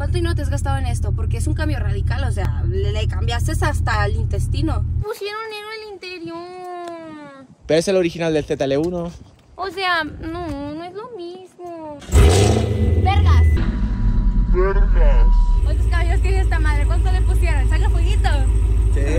¿Cuánto dinero te has gastado en esto? Porque es un cambio radical, o sea, le cambiaste hasta el intestino. Pusieron negro el interior. Pero es el original del ZL1. O sea, no es lo mismo. ¡Vergas! Vergas. ¿Cuántos caballos tiene esta madre? ¿Cuánto le pusieron? ¿Saca fueguito? Sí.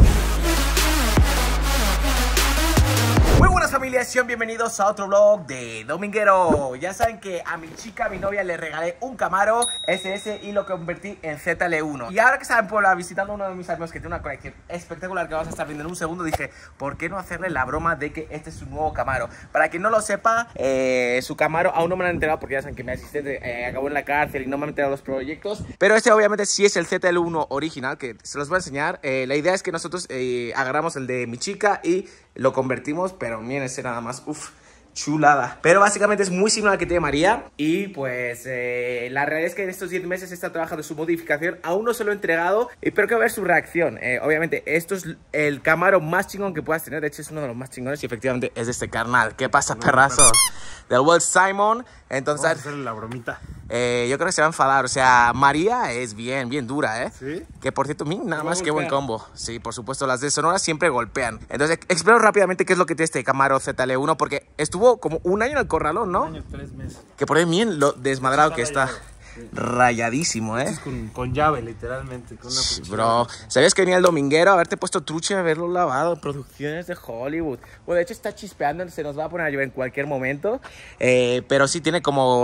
Muy buenas familias, sean bienvenidos a otro vlog de Dominguero. Ya saben que a mi chica, a mi novia, le regalé un Camaro SS y lo convertí en ZL1. Y ahora que estaba en Puebla visitando a uno de mis amigos que tiene una colección espectacular que vamos a estar viendo en un segundo, dije, ¿por qué no hacerle la broma de que este es su nuevo Camaro? Para quien no lo sepa, su Camaro aún no me lo han enterado porque ya saben que mi asistente acabó en la cárcel y no me han enterado los proyectos. Pero este obviamente sí es el ZL1 original, que se los voy a enseñar. La idea es que nosotros agarramos el de mi chica y lo convertimos, pero miren ese nada más, uff, chulada. Pero básicamente es muy similar al que tiene María. Y pues la realidad es que en estos 10 meses está trabajando su modificación. Aún no se lo he entregado, pero quiero ver su reacción. Obviamente esto es el Camaro más chingón que puedas tener. De hecho es uno de los más chingones y efectivamente es de este carnal. ¿Qué pasa, perrazo? Del Well Simon. Entonces, vamos a hacerle la bromita. Yo creo que se va a enfadar. O sea, María es bien dura, ¿eh? ¿Sí? Que por cierto, nada más que buen combo. Sí, por supuesto, las de Sonora siempre golpean. Entonces, explico rápidamente qué es lo que tiene este Camaro ZL1, porque estuvo como un año en el corralón, ¿no? Un año, 3 meses. Que por ahí bien lo desmadrado que está. Sí. Rayadísimo, ¿eh? Con llave, literalmente. Con una bro, ¿sabías que venía el Dominguero? Haberte puesto trucha y haberlo lavado en producciones de Hollywood. Bueno, de hecho está chispeando, se nos va a poner a llover en cualquier momento. Pero sí tiene como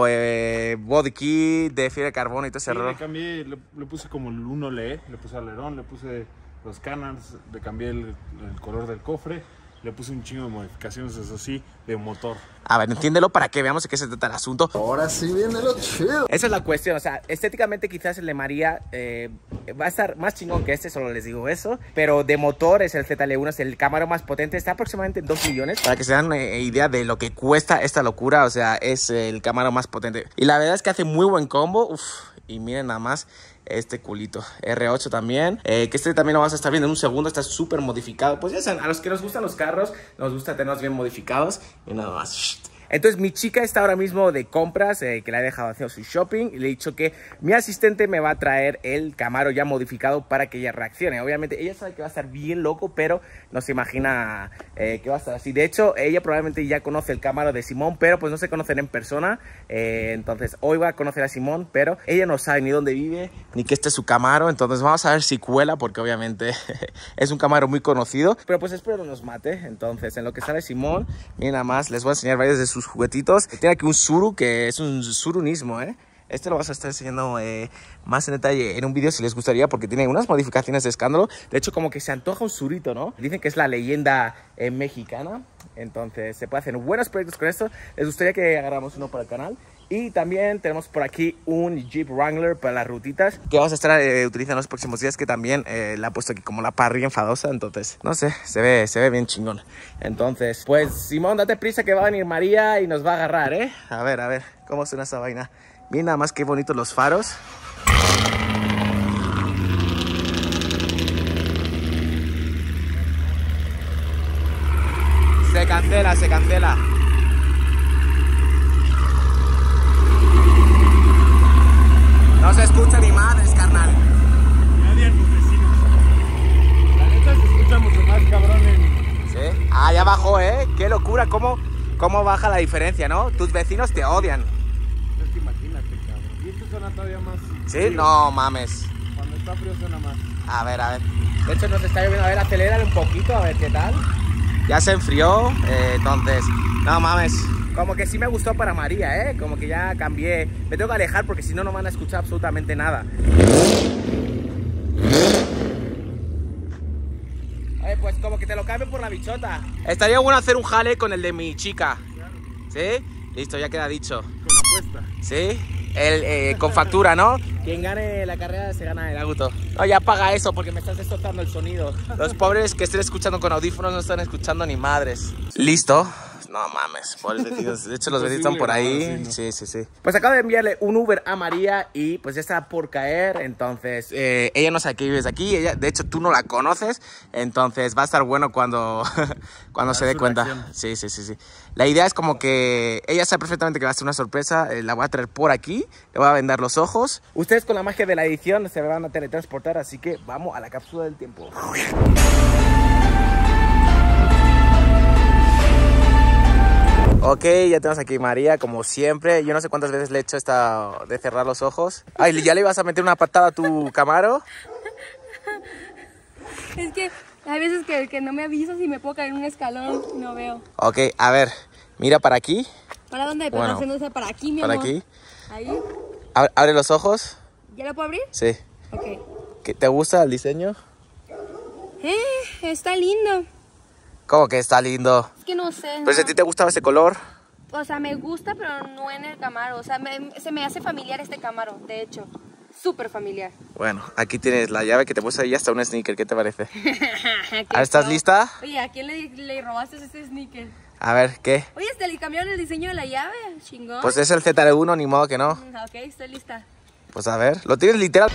body kit de fibra de carbono y todo ese rollo. Le cambié, le puse como el 1LE, le puse alerón, le puse los canals, le cambié el color del cofre. Le puse un chingo de modificaciones, eso sí, de motor. A ver, entiéndelo para que veamos de qué se trata el asunto. Ahora sí viene lo chido. Esa es la cuestión, o sea, estéticamente quizás el de María va a estar más chingón que este, solo les digo eso. Pero de motor es el ZL1, es el Camaro más potente, está aproximadamente en 2 millones. Para que se dan una idea de lo que cuesta esta locura, o sea, es el Camaro más potente. Y la verdad es que hace muy buen combo, y miren nada más. Este culito, R8 también, que este también lo vas a estar viendo en un segundo, está súper modificado. Pues ya saben, a los que nos gustan los carros, nos gusta tenerlos bien modificados. Y nada más. Entonces mi chica está ahora mismo de compras, que la he dejado hacer su shopping. Y le he dicho que mi asistente me va a traer el Camaro ya modificado para que ella reaccione. Obviamente ella sabe que va a estar bien loco, pero no se imagina que va a estar así. De hecho, ella probablemente ya conoce el Camaro de Simón, pero pues no se conocen en persona. Entonces hoy va a conocer a Simón, pero ella no sabe ni dónde vive, ni que este es su Camaro. Entonces vamos a ver si cuela, porque obviamente es un Camaro muy conocido. Pero pues espero no nos mate. Entonces en lo que sale Simón, miren nada más, les voy a enseñar varios de sus juguetitos. Tiene aquí un Suru, que es un Surunismo, Este lo vas a estar enseñando más en detalle en un vídeo si les gustaría, porque tiene unas modificaciones de escándalo. De hecho, como que se antoja un Surito, ¿no? Dicen que es la leyenda mexicana. Entonces se puede hacer buenos proyectos con esto. Les gustaría que agarramos uno para el canal. Y también tenemos por aquí un Jeep Wrangler para las rutitas, que vamos a estar utilizando los próximos días, que también la he puesto aquí como la parrilla enfadosa. Entonces, no sé, se ve bien chingón. Entonces, pues Simón, date prisa que va a venir María y nos va a agarrar, A ver, ¿cómo suena esa vaina? Miren nada más qué bonitos los faros. Se cancela. No se escucha ni madres, carnal. Nadie a tus vecinos. La neta se escucha mucho más cabrón ¿Sí? Ah, ya bajó, Qué locura, cómo baja la diferencia, ¿no? Tus vecinos te odian. Es que imagínate, cabrón. Y esto suena todavía más. ¿Sí? Frío. No mames. Cuando está frío suena más. A ver. De hecho nos está lloviendo, a ver, acelérale un poquito, a ver qué tal. Ya se enfrió, entonces, no mames. Como que sí me gustó para María, Como que ya cambié. Me tengo que alejar porque si no, no van a escuchar absolutamente nada. Pues como que te lo cambio por la bichota. Estaría bueno hacer un jale con el de mi chica. ¿Sí? Listo, ya queda dicho. Con apuesta. ¿Sí? Con factura, ¿no? Quien gane la carrera se gana el auto. No, ya paga eso porque me estás destrozando el sonido. Los pobres que estén escuchando con audífonos no están escuchando ni madres. Listo. No mames, pobres vecinos. De hecho, los vecinos están por ahí. Sí, Sí. Pues acabo de enviarle un Uber a María y pues ya está por caer. Entonces, ella no sabe que vives aquí. Ella, de hecho, tú no la conoces. Entonces, va a estar bueno cuando se dé cuenta. Sí. La idea es como que ella sabe perfectamente que va a ser una sorpresa. La voy a traer por aquí. Le voy a vendar los ojos. Ustedes con la magia de la edición se van a teletransportar. Así que vamos a la cápsula del tiempo. Ok, ya tenemos aquí a María, como siempre. Yo no sé cuántas veces le he hecho esta de cerrar los ojos. Ay, ¿ya le ibas a meter una patada a tu Camaro? Es que hay veces que no me avisas y me puedo caer en un escalón y no veo. Ok, a ver, mira para aquí. ¿Para dónde? Bueno, Para aquí, mi para amor. aquí. Ahí. Abre los ojos. ¿Ya lo puedo abrir? Sí. Ok. ¿Te gusta el diseño? Está lindo. ¿Cómo que está lindo? Es que no sé. Pero si a ti te gustaba ese color. O sea, me gusta, pero no en el Camaro. O sea, se me hace familiar este Camaro, de hecho. Súper familiar. Bueno, aquí tienes la llave que te puse ahí hasta un sneaker. ¿Qué te parece? ¿Estás lista? Oye, ¿a quién le robaste ese sneaker? A ver, ¿qué? Oye, ¿le cambiaron el diseño de la llave? Chingón. Pues es el ZL1, ni modo que no. Ok, estoy lista. Pues a ver, lo tienes literal.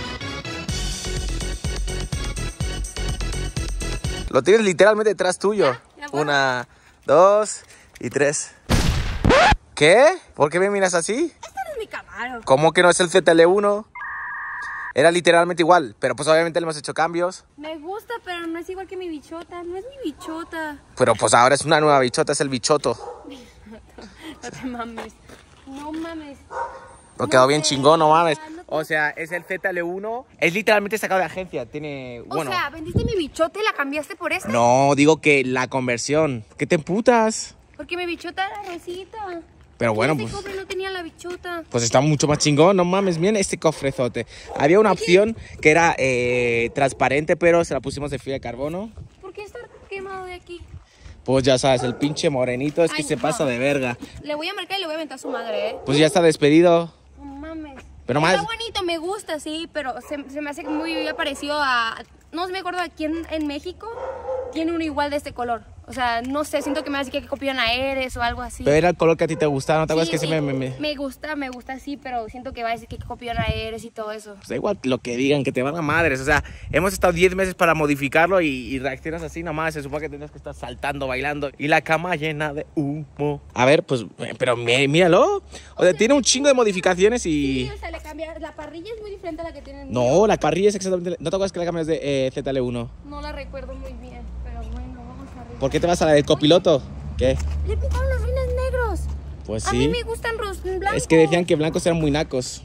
Lo tienes literalmente detrás tuyo. Ya puedo. 1, 2 y 3. ¿Qué? ¿Por qué me miras así? Este no es mi Camaro. ¿Cómo que no es el ZL1? Era literalmente igual, pero pues obviamente le hemos hecho cambios. Me gusta, pero no es igual que mi bichota. No es mi bichota. Pero pues ahora es una nueva bichota, es el bichoto. No te mames. No mames. Lo quedó bien chingón, no mames. O sea, es el ZL1. Es literalmente sacado de agencia. Tiene, bueno. O sea, vendiste mi bichota y la cambiaste por esta. No, digo que la conversión. ¿Qué te emputas? Porque mi bichota era rosita. Pero bueno, Este pues. cofre no tenía la bichota. Pues está mucho más chingón, no mames, miren este cofrezote. Había una opción que era transparente, pero se la pusimos de fibra de carbono. ¿Por qué está quemado de aquí? Pues ya sabes, el pinche morenito es que Ay, se no. pasa de verga. Le voy a marcar y le voy a aventar a su madre, ¿eh? Pues ya está despedido. No mames. Pero Está más- bonito, me gusta, sí, pero se me hace muy parecido a... No me acuerdo aquí en México tiene uno igual de este color. O sea, no sé, siento que me hace que copian a Eres o algo así. Pero era el color que a ti te gustaba, ¿no te acuerdas Sí, que sí, se me gusta, sí, pero siento que va a decir que copian a Eres y todo eso. Pues da igual lo que digan, que te van a madres. O sea, hemos estado 10 meses para modificarlo y reaccionas así nomás. Se supone que tendrás que estar saltando, bailando y la cama llena de humo. A ver, pues, pero míralo. O sea, tiene un chingo de modificaciones y... Sí, o sea, le cambia, la parrilla es muy diferente a la que tienen. No, la parrilla es exactamente... ¿No te acuerdas que la cambias de ZL1? No la recuerdo muy bien, pero bueno, vamos a ver. ¿Por qué te vas a la del copiloto? ¿Qué? Le pintaron los rines negros. Pues A mí sí. me gustan los blancos. Es que decían que blancos eran muy nacos.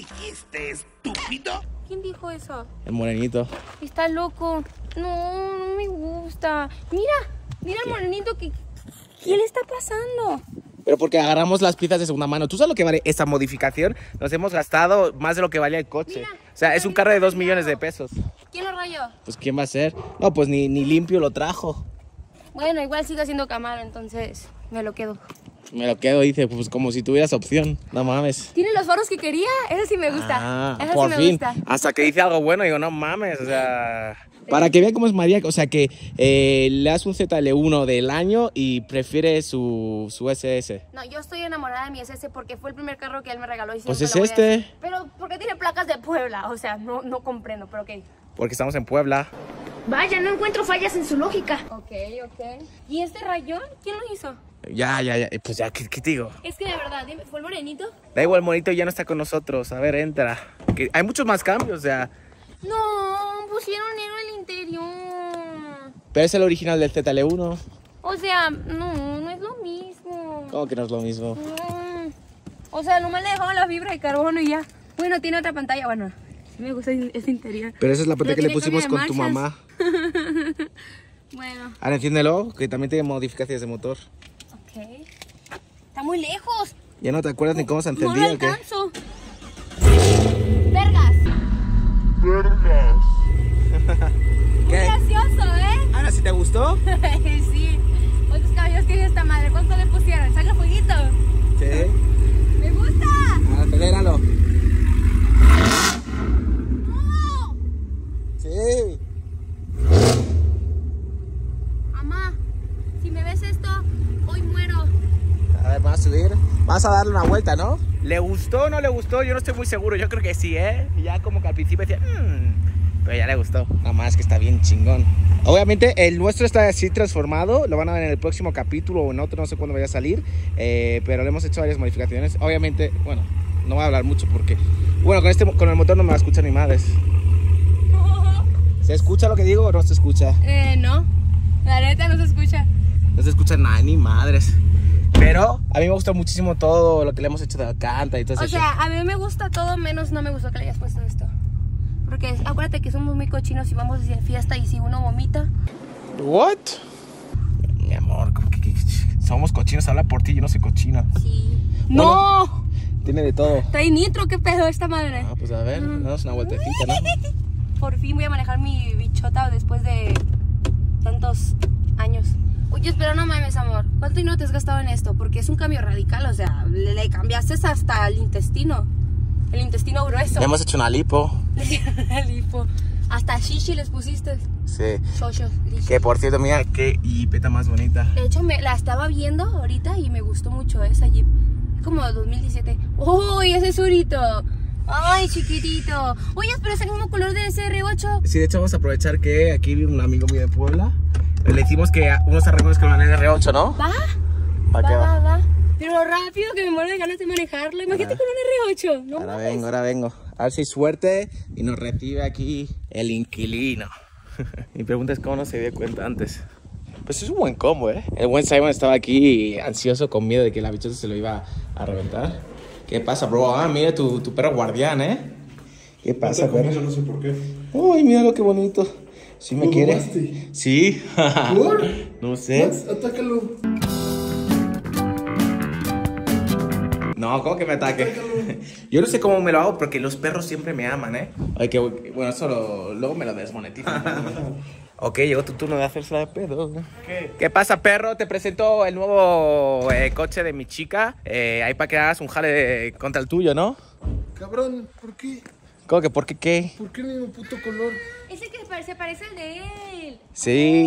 ¿Quién dijo eso? El morenito. Está loco. No, no me gusta. Mira el morenito que... ¿Qué le está pasando? Pero porque agarramos las piezas de segunda mano. ¿Tú sabes lo que vale esta modificación? Nos hemos gastado más de lo que valía el coche. Mira, O sea, es un carro de 2 millones de pesos. ¿Quién lo rayó? Pues ¿quién va a ser? No, pues ni limpio lo trajo. Bueno, igual sigue siendo Camaro, entonces me lo quedo. Me lo quedo, dice, pues como si tuvieras opción. No mames. ¿Tiene los faros que quería? Eso sí me gusta. Ah, Eso por sí me fin. gusta. Hasta que dice algo bueno, digo, no mames, o sea... Para que vean cómo es María, o sea que le das un ZL1 del año y prefiere su SS. No, yo estoy enamorada de mi SS porque fue el primer carro que él me regaló y Pues siempre es lo voy a este. decir. Pero porque tiene placas de Puebla, o sea, no comprendo, pero ok. Porque estamos en Puebla. Vaya, no encuentro fallas en su lógica. Ok. ¿Y este rayón? ¿Quién lo hizo? Ya, pues ya, ¿qué te digo? Es que de verdad, dime, ¿fue el morenito? Da igual, el monito ya no está con nosotros. A ver, entra. Que hay muchos más cambios, o sea... No, pusieron negro el interior. Pero es el original del ZL1. O sea, no es lo mismo. ¿Cómo que no es lo mismo? O sea, nomás le dejaron la fibra de carbono y ya. Bueno, tiene otra pantalla, bueno. Sí me gusta ese interior. Pero esa es la parte Pero que le tiene pusimos cambio con de tu mamá. Bueno, Ahora enciéndelo, que también tiene modificaciones de motor. ok. Está muy lejos. ¿Ya no te acuerdas ni cómo se No lo encendía o qué? alcanzo. Vergas. ¿Qué? Gracioso, ¿eh? Ahora, ¿sí te gustó? Sí. ¿Cuántos caballos tiene esta madre? ¿Cuánto le pusieron? ¿Saca fueguito? Sí. ¡Me gusta! Aceléralo. ¡No! Sí. Mamá, si me ves esto, hoy muero. Vas a darle una vuelta, ¿no? ¿Le gustó o no le gustó? Yo no estoy muy seguro. Yo creo que sí, ¿eh? Ya como que al principio decía... Pero ya le gustó. Nada más que está bien chingón. Obviamente el nuestro está así transformado. Lo van a ver en el próximo capítulo o en otro. No sé cuándo vaya a salir. Pero le hemos hecho varias modificaciones. Obviamente, bueno, no voy a hablar mucho porque... Bueno, con el motor no me va a escuchar ni madres. ¿Se escucha lo que digo o no se escucha? No. La neta no se escucha. No se escucha nada, ni madres. Pero a mí me gusta muchísimo todo lo que le hemos hecho de la canta y todo eso. O sea, a mí me gusta todo, menos no me gustó que le hayas puesto esto. Porque acuérdate que somos muy cochinos y vamos a fiesta y si uno vomita. ¿What? Mi amor, ¿cómo que somos cochinos? Habla por ti, yo no soy cochina. Sí. Bueno, ¡No! Tiene de todo. Trae nitro, qué pedo esta madre. Ah, pues a ver, damos una vueltecita, ¿no? Por fin voy a manejar mi bichota después de tantos años. Oye, pero no mames, amor. ¿Cuánto dinero te has gastado en esto? Porque es un cambio radical, o sea, le cambiaste hasta el intestino. El intestino grueso. Le hemos hecho una lipo. El lipo. Hasta shishi les pusiste. Sí. Shoshos. Que por cierto, mira qué jipeta más bonita. De hecho, la estaba viendo ahorita y me gustó mucho esa jeep. Como 2017. ¡Uy, ese surito! ¡Ay, chiquitito! Oye, pero es el mismo color del SR8. Sí, de hecho vamos a aprovechar que aquí vive un amigo mío de Puebla. Le decimos que unos arreglos con una NR8, ¿no? ¿Va? Va. Pero rápido, que me muero de ganas de manejarlo. Imagínate con un R8. ¿No? Ahora vengo. A ver si hay suerte y nos recibe aquí el inquilino. Mi pregunta es cómo no se dio cuenta antes. Pues es un buen combo, ¿eh? El buen Simon estaba aquí ansioso con miedo de que la bichota se lo iba a reventar. ¿Qué pasa, bro? Ah, mira tu perro guardián, ¿eh? ¿Qué pasa, perro? No sé por qué. Uy, mira lo que bonito. ¿Sí me quiere? Robaste. Sí. ¿Por? No sé. Atácalo. No, ¿cómo que me ataque? Yo no sé cómo me lo hago porque los perros siempre me aman, ¿eh? Ay, que, bueno, eso luego me lo desmonetizan. Ok, llegó tu turno de hacerse de pedo. ¿Qué pasa, perro? Te presento el nuevo coche de mi chica. Ahí para que hagas un jale contra el tuyo, ¿no? Cabrón, ¿por qué? ¿Cómo que por qué qué? ¿Por qué el mismo puto color? Ese que se parece al de él. Sí,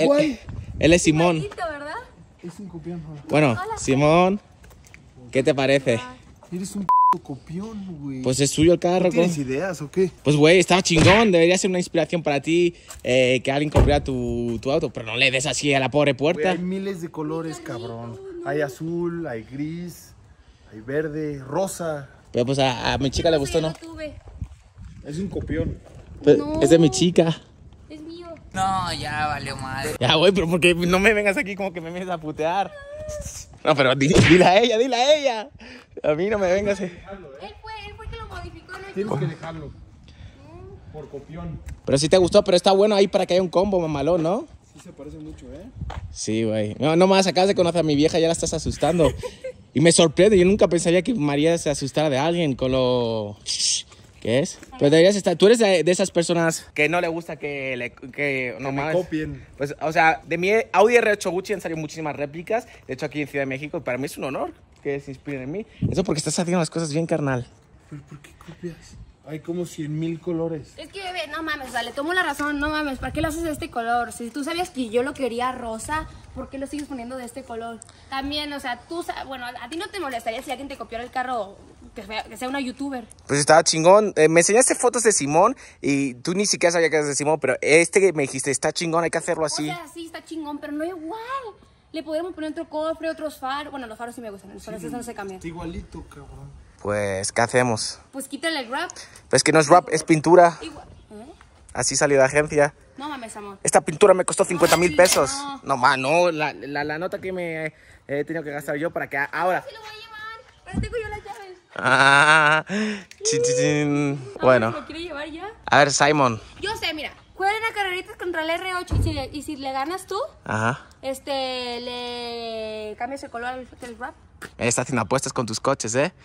él es Simón. Igualito, ¿verdad? Es un copión. Bueno, Hola. Simón, ¿qué te parece? Eres un copión, güey. Pues es suyo el carro. ¿Tienes ideas o qué? Pues güey, estaba chingón, debería ser una inspiración para ti que alguien comprara tu auto, pero no le des así a la pobre Güey, puerta. hay miles de colores, cabrón. Hay azul, hay gris, hay verde, rosa. Pero pues a mi chica le gustó, ¿no? Yo lo tuve. Es un copión. Pues, No. es de mi chica. Es mío. No, ya valió madre. Ya, güey, pero porque no me vengas aquí como que me vienes a putear. No, pero dile a ella. A mí no me vengas. Él fue que lo modificó, ¿no? Tienes que dejarlo. Por copión. Pero sí te gustó, pero está bueno ahí para que haya un combo, mamalón, ¿no? Sí se parece mucho, ¿eh? Sí, güey. No más, acabas de conocer a mi vieja, ya la estás asustando. Y me sorprende, yo nunca pensaría que María se asustara de alguien con lo... ¿Qué es? Pero deberías estar... Tú eres de esas personas que no le gusta que Me copien. Pues, o sea, de mi Audi R8 Gucci han salido muchísimas réplicas. De hecho, aquí en Ciudad de México, para mí es un honor que se inspiren en mí. Eso porque estás haciendo las cosas bien, carnal. ¿Pero por qué copias? Hay como 100,000 colores. Es que, bebé, no mames, le tomo la razón, no mames, ¿para qué lo haces de este color? Si tú sabías que yo lo quería rosa, ¿por qué lo sigues poniendo de este color? También, o sea, bueno, a ti no te molestaría si alguien te copiara el carro, que sea una youtuber. Pues estaba chingón. Me enseñaste fotos de Simón y tú ni siquiera sabías que eras de Simón, pero este que me dijiste está chingón, hay que hacerlo así. O sea, sí, está chingón, pero no igual. Le podríamos poner otro cofre, otros faros. Bueno, los faros sí me gustan, los faros esos no se cambian. Está igualito, cabrón. Pues, ¿qué hacemos? Pues quítale el wrap. Pues que no es rap, es pintura. Igual. Así salió de agencia. No mames, amor. Esta pintura me costó 50,000 pesos. no. No, ma, no, la nota que me he tenido que gastar yo para que ahora... Sí lo voy a llevar, pero tengo yo las llaves. Ah, chin, chin, chin. Bueno, ¿Lo quiere llevar ya? a ver, Simon. Yo sé, mira, juegan a carreritas contra el R8 y si le ganas tú, Ajá. le cambias el color del wrap. Está haciendo apuestas con tus coches, ¿eh?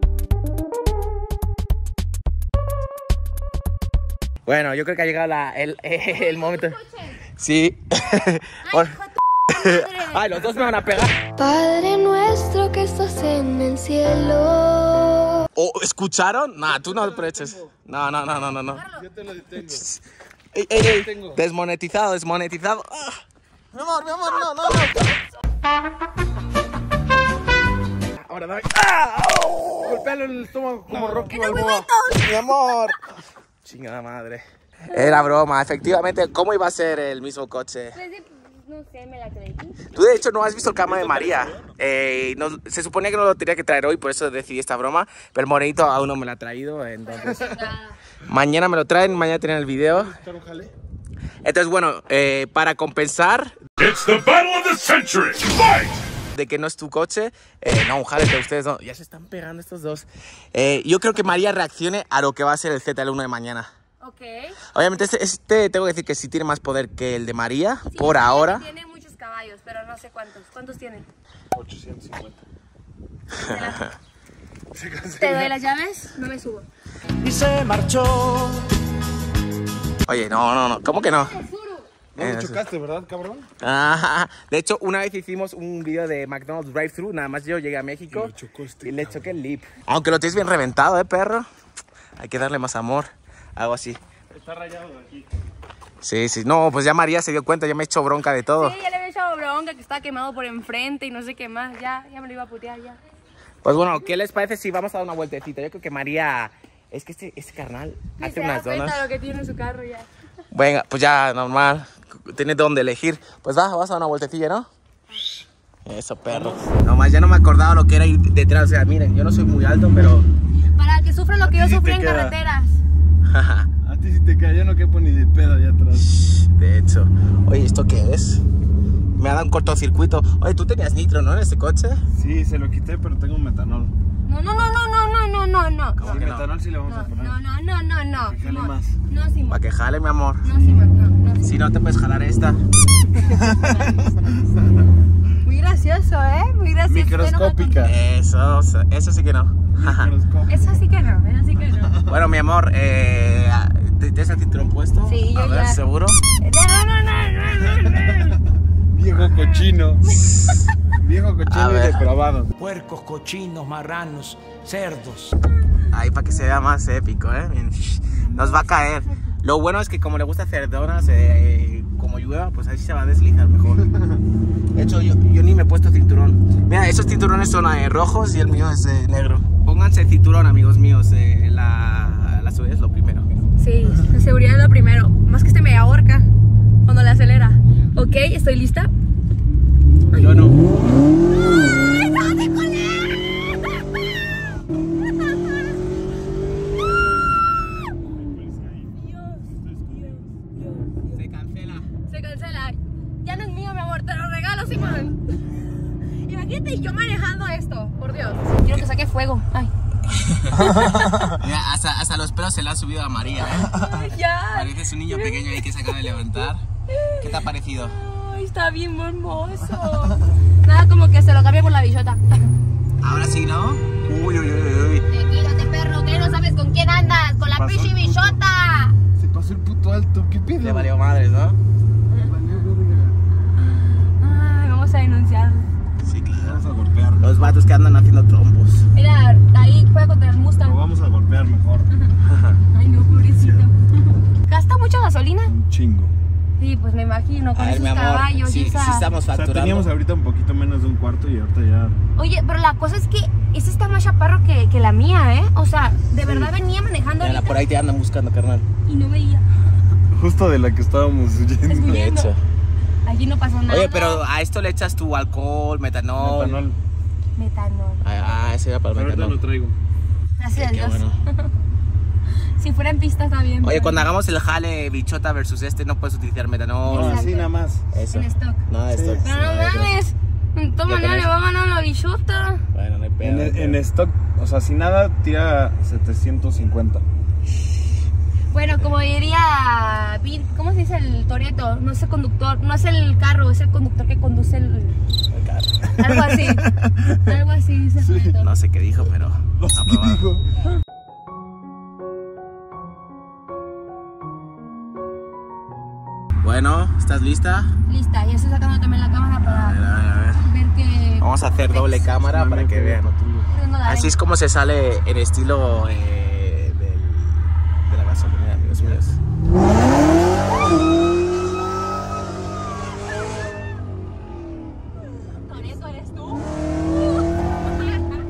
Bueno, yo creo que ha llegado el momento. Ay, Sí. hijo de tu madre. Ay, los dos me van a pegar. Padre nuestro que estás en el cielo. ¿Oh, escucharon? Nah, tú no aproveches. No. Yo te lo detengo. Ey. Desmonetizado. Ah. Mi amor, no. Ahora dame. Golpéalo en el estómago como Rocky Balboa. Mi amor. Chingada madre. Era broma, efectivamente. ¿Cómo iba a ser el mismo coche? No sé, me la creí. Tú de hecho no has visto el cama de María. Se suponía que no lo tenía que traer hoy, por eso decidí esta broma. Pero el morenito aún no me lo ha traído, entonces... Mañana me lo traen, mañana tienen el video. Entonces bueno, para compensar... It's the battle of the century. Fight! De que no es tu coche, no, un jale de ustedes no. Ya se están pegando estos dos. Yo creo que María reaccione a lo que va a ser el ZL1 de mañana. Ok. Obviamente este tengo que decir que sí tiene más poder que el de María, Sí, por ahora. Tiene muchos caballos, pero no sé cuántos. ¿Cuántos tiene? 850. ¿Te doy las llaves? No me subo. Y se marchó. Oye, no, ¿cómo que no? No me chocaste, ¿verdad, cabrón? Ajá. De hecho, una vez hicimos un video de McDonald's drive-thru, nada más yo llegué a México y le choqué el lip. Aunque lo tienes bien reventado, perro. Hay que darle más amor, algo así. Está rayado de aquí. Sí, no, pues ya María se dio cuenta, ya me he hecho bronca de todo. Sí, ya le había echado bronca, que estaba quemado por enfrente y no sé qué más. Ya me lo iba a putear ya. Pues bueno, ¿qué les parece si vamos a dar una vueltecita? Yo creo que María, es que este carnal hace unas donas. Lo que tiene en su carro ya. Venga, pues ya, normal. Tienes dónde elegir. Pues vas a dar una vueltecilla, ¿no? Eso, perro. Nomás ya no me acordaba lo que era ir detrás. O sea, miren, yo no soy muy alto, pero... Para que sufran lo que yo sufrí en carreteras. A ti sí te cae, yo no quepo ni de pedo allá atrás. De hecho. Oye, ¿esto qué es? Me ha dado un cortocircuito. Oye, tú tenías nitro, ¿no? En este coche. Sí, se lo quité, pero tengo metanol. No. ¿Cómo que no? Metanol sí le vamos a poner. No. Que jale más. No, Simón. Para que jale, mi amor. No, Simón, no. Si no, te puedes jalar esta. Muy gracioso, Muy gracioso. Microscópica. Eso sí que no. Eso sí que no. Bueno, mi amor, ¿tienes el cinturón puesto? Sí, yo a ver, ya. ¿seguro? No. Viejo cochino. Viejo cochino y depravado. Puercos, cochinos, marranos, cerdos. Ahí para que se vea más épico, Bien, nos va a caer. Lo bueno es que como le gusta hacer donas, como llueva, pues ahí se va a deslizar mejor. De hecho, yo ni me he puesto cinturón. Mira, esos cinturones son rojos y el mío es negro. Pónganse el cinturón, amigos míos. La seguridad es lo primero. Sí, la seguridad es lo primero. Más que me ahorca cuando le acelera. Ok, estoy lista. Yo no. ¡Ay, no te colé! Se cancela. Ya no es mío, mi amor, te lo regalo, Simón. Imagínate yo manejando esto, por Dios. Quiero que saque fuego. Ay. Mira, hasta los pelos se le han subido a María, Ay, ya. Pareces un niño pequeño ahí que se acaba de levantar. ¿Qué te ha parecido? Ay, está bien hermoso. Nada como que se lo cambie por la bichota. Ahora sí, ¿no? Uy. Quítate, perro, que no sabes con quién andas. Con la pichi bichota. Se pasó el puto alto, ¿qué pedo? Le valió madres, ¿no? Ay, vamos a denunciar. Sí, claro. Vamos a golpear. Los vatos que andan haciendo trompos. Mira, ahí juega contra el Mustang. Lo vamos a golpear mejor. Ay, no, pobrecito. ¿Gasta mucha gasolina? Un chingo. Sí, pues me imagino, con esos caballos y esa... Sí estamos O sea, facturando. teníamos ahorita un poquito menos de un cuarto y ahorita ya... Oye, pero la cosa es que ese está más chaparro que la mía, O sea, de verdad venía manejando Mira, ahorita por ahí te andan buscando, carnal. y no veía. Justo de la que estábamos huyendo. De hecho. Allí no pasó nada. Oye, pero a esto le echas tu alcohol, metanol. Metanol. Metanol. Ese era para el Ahorita metanol. lo traigo. Gracias a Qué Dios. bueno. Si fuera en pista está bien. Oye, pero- cuando hagamos el jale bichota versus no puedes utilizar metanol. No, Exacto. así nada más. Eso. En stock. Nada de esto. Pero no mames. De todas Ya maneras tenés. le va a ganar la bichota. Bueno, no hay pedo. En stock, o sea, sin nada, tira 750. Bueno, como diría ¿cómo se dice el Toretto? No es el conductor, no es el carro, es el conductor que conduce el carro. Algo así. Algo así dice Toretto. No sé qué dijo, pero aprobado. Bueno, ¿estás lista? Lista, ya estoy sacando también la cámara para A ver. ver que... Vamos a hacer doble cámara para que vean. Así es como se sale en estilo de la gasolina, amigos míos. ¿Con eso eres tú?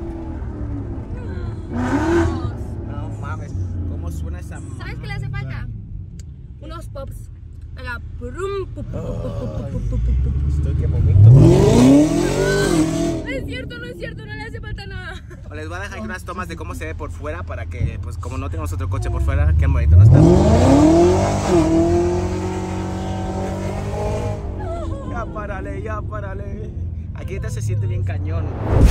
acá. Unos pops. Acá. Estoy que vomito. No es cierto, no es cierto, no le hace falta nada. Les voy a dejar aquí unas tomas de cómo se ve por fuera para que, pues como no tenemos otro coche por fuera, qué bonito no está. Ya párale. Aquí esta se siente bien cañón.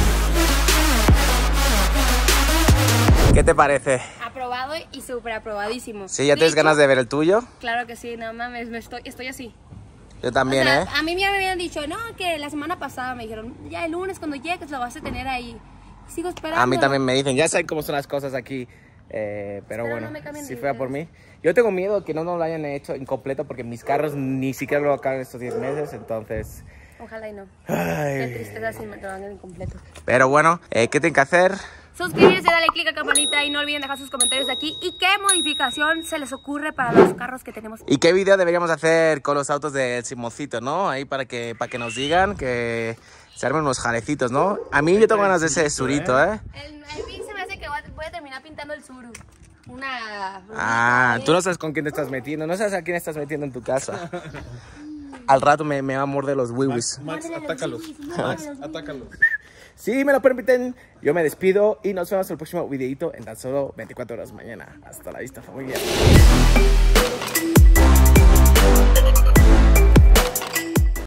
¿Qué te parece? Aprobado y súper aprobadísimo. ¿Sí? ¿Ya tienes ganas de ver el tuyo? Claro que sí, no mames, estoy así. Yo también, o sea, a mí ya me habían dicho, no, que la semana pasada me dijeron, ya el lunes cuando llegues lo vas a tener ahí. Sigo esperando. A mí también me dicen, ya saben cómo son las cosas aquí. Pero bueno, no si fuera por mí. Yo tengo miedo que no nos lo hayan hecho incompleto porque mis carros ni siquiera lo acaban estos 10 meses, entonces... Ojalá y no. Ay. Qué tristeza si me lo hagan incompleto. Pero bueno, ¿qué tienen que hacer? Suscribirse, dale click a la campanita y no olviden dejar sus comentarios aquí. ¿Y qué modificación se les ocurre para los carros que tenemos? ¿Y qué video deberíamos hacer con los autos del Simoncito, no? Ahí para que nos digan que se armen unos jalecitos, ¿no? A mí yo tengo ganas de ese surito, ¿eh? El mí se me hace que voy a terminar pintando el suru. Tú no sabes con quién te estás metiendo, no sabes a quién estás metiendo en tu casa. Al rato me va a morder los wiwis. Max, atácalos. Max, atácalos. Si me lo permiten, yo me despido y nos vemos en el próximo videito en tan solo 24 horas mañana. Hasta la vista, familia.